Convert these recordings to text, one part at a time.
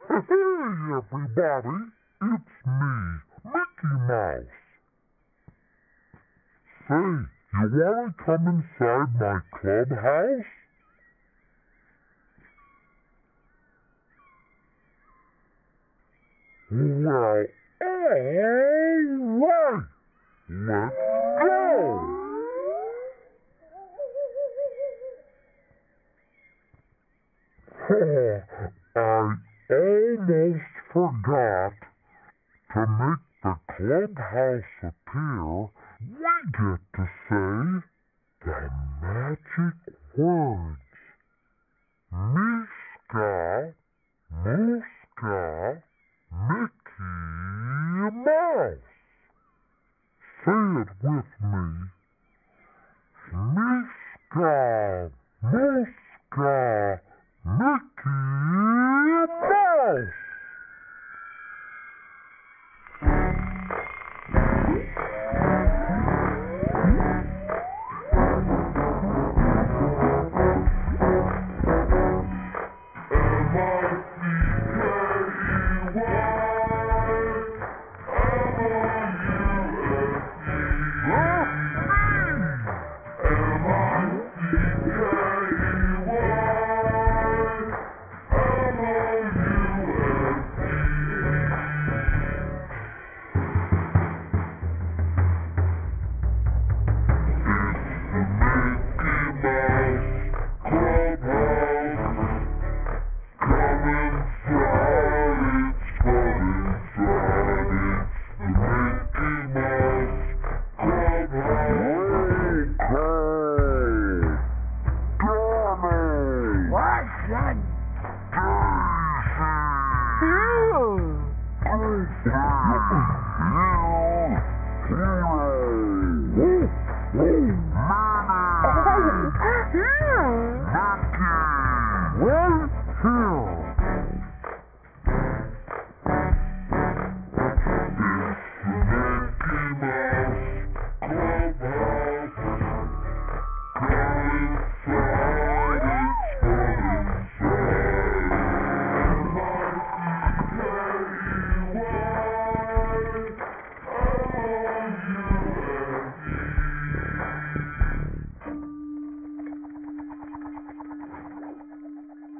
Hey, everybody, it's me, Mickey Mouse. Say, you wanna come inside my clubhouse? Well, alright, let's go! I almost forgot. To make the clubhouse appear, we get to say the magic words. Miska, Muska, Mickey Mouse. Say it with me. Miska, Muska, Mickey Mouse.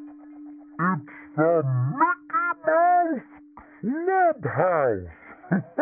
It's the Mickey Mouse Clubhouse.